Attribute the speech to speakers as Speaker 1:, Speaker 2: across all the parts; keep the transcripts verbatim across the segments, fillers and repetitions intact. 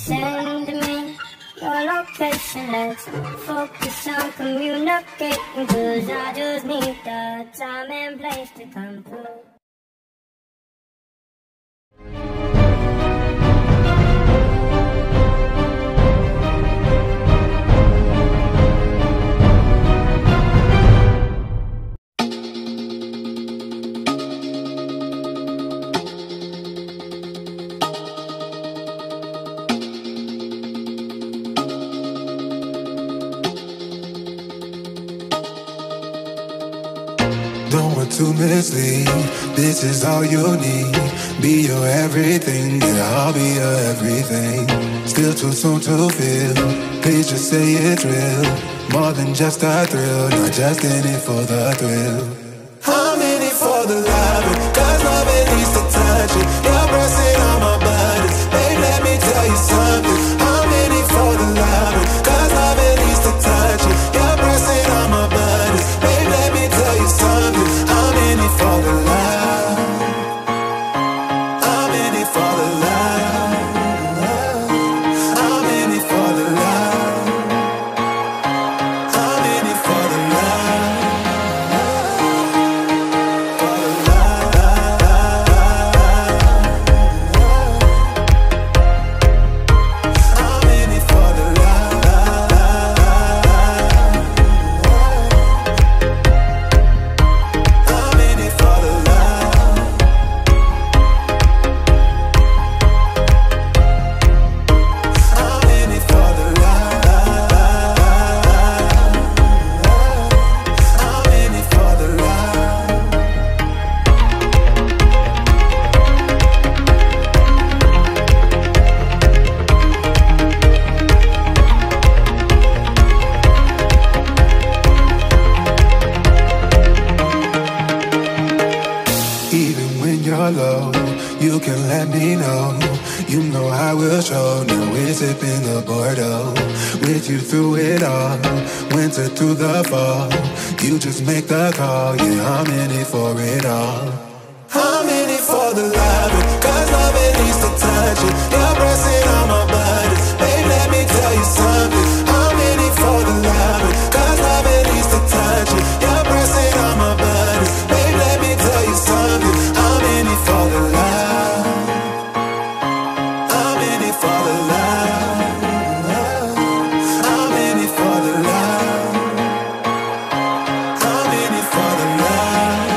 Speaker 1: send me your location. Let's focus on communicating, cause I just need the time and place to come through.
Speaker 2: Don't want to mislead, this is all you need. Be your everything, yeah, I'll be your everything. Still too soon to feel, please just say it's real. More than just a thrill, not just in it for the thrill. I'm in it for the loving, cause loving needs to touch it. You're pressing on my buttons, babe, let me tell you something. I'm in it for the loving, cause loving needs to touch it. You're pressing on my buttons, babe, let me tell you something. I'm in it for the love. I'm in it for the love. I'm in it for the love. I'm in it for the love. For the love. I'm in it for the love. I'm in it for the love. I'm in it for the love. I'm in it for the love. Even when you're low, you can let me know. You know I will show. Now we're sipping the Bordeaux, with you through it all, winter through the fall. You just make the call, yeah, I'm in it for it all. I'm in it for the loving, cause loving needs to touch it. You're pressing on my buttons, babe, let me tell you something. I'm in it for the loving, cause loving needs to touch it. You're pressing on my buttons, babe, let me tell you something. I'm in it for the love. I'm in it for the love. I'm in it for the love. I'm in it for the love.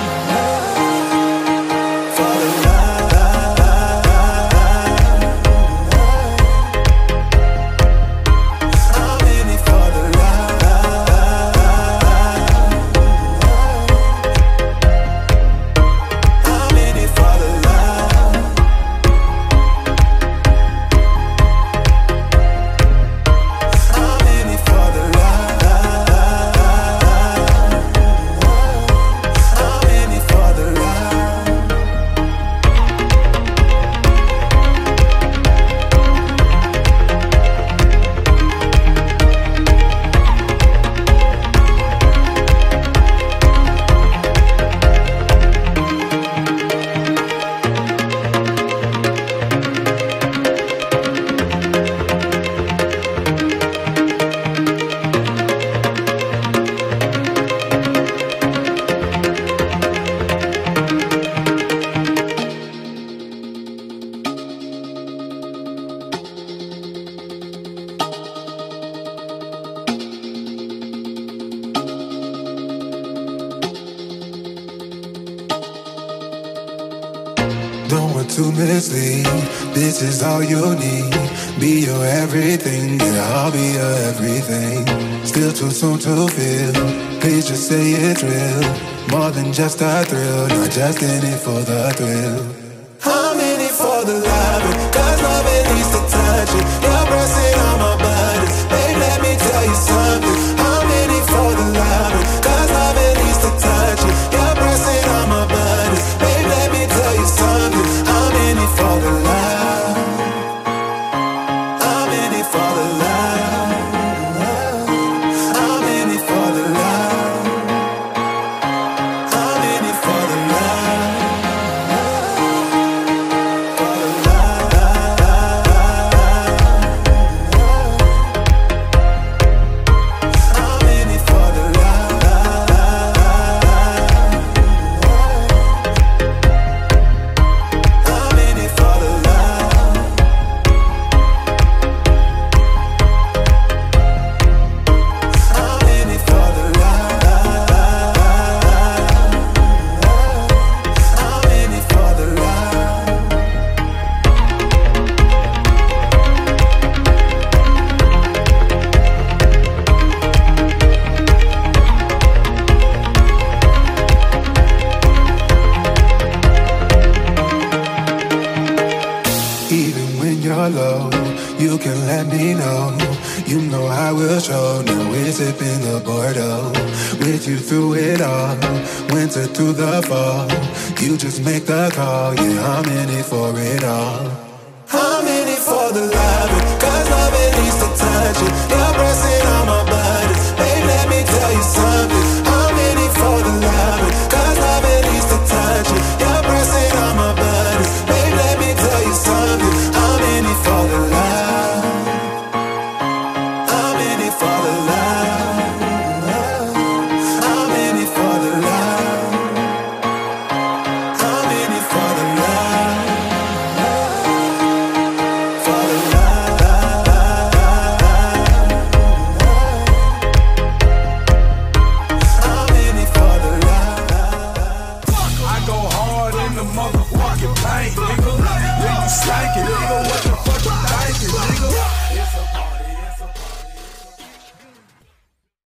Speaker 2: For the love. I'm in it for the love. I'm in it for the love. I'm in it for the love. I'm in it for the love. Don't want to mislead, this is all you need. Be your everything, yeah, I'll be your everything. Still too soon to feel, please just say it's real. More than just a thrill, not just in it for the thrill. I'm in it for the loving, cause loving needs to touch it. You're pressing on my buttons, babe, let me tell you something. I'm in it for the loving, cause loving needs to touch it. You're pressing on my buttons, babe, let me tell you something. I'm in it for the love. I'm in it for the love. I'm in it for the love. I'm in it for the love. For the love. when you're low, you can let me know. You know I will show. Now we're sipping the Bordeaux. With you through it all, winter through the fall. You just make the call. Yeah, I'm in it for it all. I'm in it for the